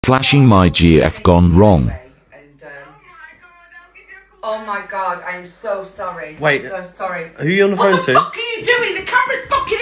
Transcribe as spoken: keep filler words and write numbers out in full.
Flashing my G F gone wrong. And, um, oh my god, I'm so sorry. Wait. I'm so sorry. Who are you on the phone What the to? fuck are you doing? The camera's fucking